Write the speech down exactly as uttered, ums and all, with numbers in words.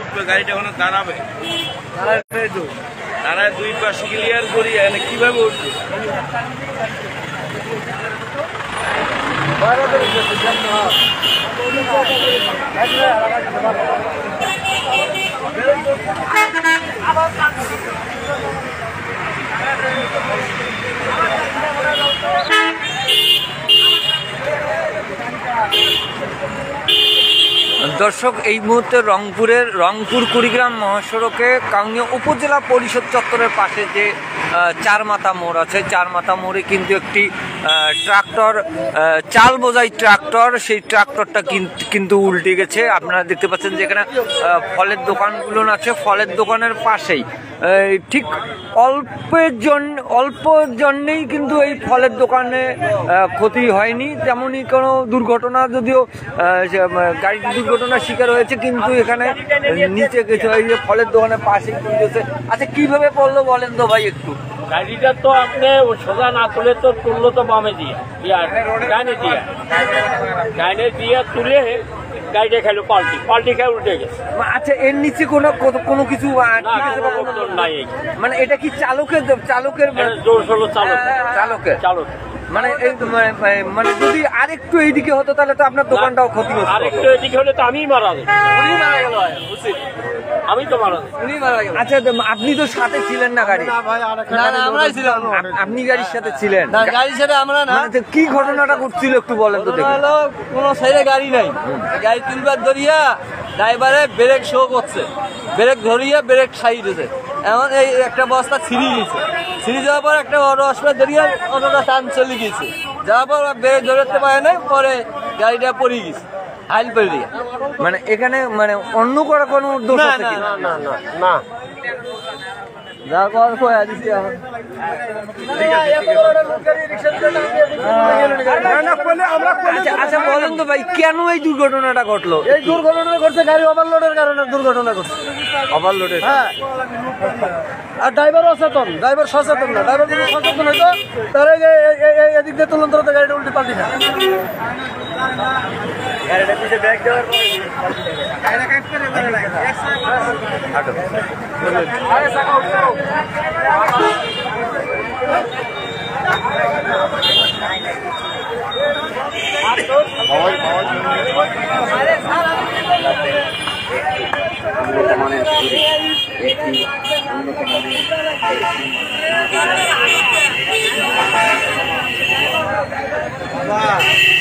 গাড়িটা ওখানে দাঁড়াবে, দাঁড়ায় দুই পাশে ক্লিয়ার করি, এখানে কিভাবে উঠবে? দর্শক, এই মুহূর্তে রংপুরের রংপুর কুড়িগ্রাম মহাসড়কে কাউনিয়া উপজেলা পরিষদ চত্বরের পাশে যে চার মাথা মোড় আছে, চার মাথা মোড়ে কিন্তু একটি ট্রাক্টর, চাল বোঝাই ট্রাক্টর, সেই ট্রাক্টরটা কিন্তু উল্টে গেছে। আপনারা দেখতে পাচ্ছেন যে এখানে ফলের দোকানগুলো আছে, ফলের দোকানের পাশেই ঠিক অল্পের জন্য অল্পের জন্যেই কিন্তু এই ফলের দোকানে ক্ষতি হয়নি, তেমনই কোনো দুর্ঘটনা, যদিও গাড়িটি দুর্ঘটনার শিকার হয়েছে, কিন্তু এখানে নিচে গেছে এই যে ফলের দোকানের পাশেই কিন্তু। আচ্ছা, কিভাবে পড়লো বলেন তো ভাই একটু? গাড়িটা তো আপনি সোজা না তুলে তো তুললো তো বামে দিয়ে ডাইনে দিয়ে ডাইনে দিয়ে তুলে গাড়িটা খেলো পাল্টি পাল্টি খেয়ে উল্টে গেছে। আচ্ছা, এর নিচে কোনো কোনো কিছু নাই? মানে এটা কি চালকের চালকের জোর হলো চালক চালকের চালক মানে মানে যদি আরেকটু এইদিকে হতো তাহলে তো আপনার দোকানটাও ক্ষতি হতো। আরেকটু এইদিকে হলে তো আমি মারা গেল, উনি মারা গেল, উচিত আমি তো মারা উনি মারা গেল। আচ্ছা, আপনি তো সাথে ছিলেন না গাড়ি? না না, আমরাই ছিলাম। আপনি গাড়ির সাথে ছিলেন? না, গাড়ির সাথে আমরা না। কি ঘটনাটা ঘটছিল একটু বলেন তো দেখি। হলো কোনো সাইডে গাড়ি নাই, গাড়ি তিনবার ধরিয়া ড্রাইভারে ব্রেক শো করছে, ব্রেক ধরিয়া ব্রেক সাইড হয়েছে, এমন এই একটা বস্তা ছিঁড়ি গেছে, ছিঁড়ি যাওয়ার পর একটা অটো আসলে ধরিয়া অটোটা টান চলে গেছে, যাওয়ার পর ব্রেক ধরতে পারে নাই, পরে গাড়িটা পড়ে গেছে হাইল পড়ে দিয়ে। মানে এখানে মানে অন্য করা কোনো দোষ আছে কি? না না না না, যা কর কয়া দিছি এখন। আচ্ছা বলেন তো ভাই, কেন এই দুর্ঘটনাটা ঘটলো? এই দুর্ঘটনা ঘটছে গাড়ি ওভারলোডের কারণে দুর্ঘটনা ঘটছে। ওভারলোডের? হ্যাঁ, আর ড্রাইভার অসচেতন, ড্রাইভার সচেতন না, ড্রাইভার যদি সচেতন হইতো তাহলে এদিক দিয়ে তুলন্ত গাড়িটা উল্টে পাল্টি না। গাড়িটা পিছিয়ে ব্যাগ দেওয়ার পরে উন্নত মানের একটি উন্নত মানের